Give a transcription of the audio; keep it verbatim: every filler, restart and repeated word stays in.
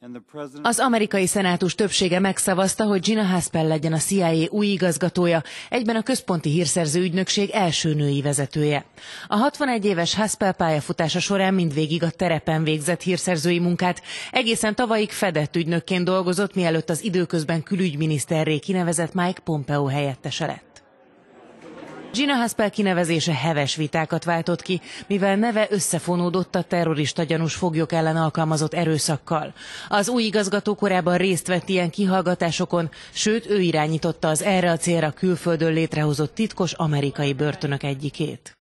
Az amerikai szenátus többsége megszavazta, hogy Gina Haspel legyen a C I A új igazgatója, egyben a központi hírszerző ügynökség első női vezetője. A hatvanegy éves Haspel pályafutása során mindvégig a terepen végzett hírszerzői munkát, egészen tavalyig fedett ügynökként dolgozott, mielőtt az időközben külügyminiszterré kinevezett Mike Pompeo helyettese lett. Gina Haspel kinevezése heves vitákat váltott ki, mivel neve összefonódott a terrorista gyanús foglyok ellen alkalmazott erőszakkal. Az új igazgató korábban részt vett ilyen kihallgatásokon, sőt ő irányította az erre a célra külföldön létrehozott titkos amerikai börtönök egyikét.